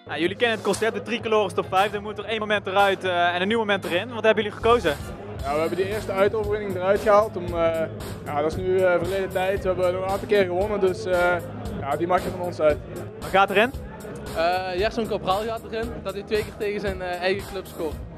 Nou, jullie kennen het concept, de tricolores top 5. Er moet er één moment eruit en een nieuw moment erin. Wat hebben jullie gekozen? Ja, we hebben die eerste uitoverwinning eruit gehaald. Ja, dat is nu verleden tijd. We hebben nog een aantal keer gewonnen, dus ja, die mag je van ons uit. Wat gaat erin? Gerson Cabral gaat erin, dat hij 2 keer tegen zijn eigen club scoort.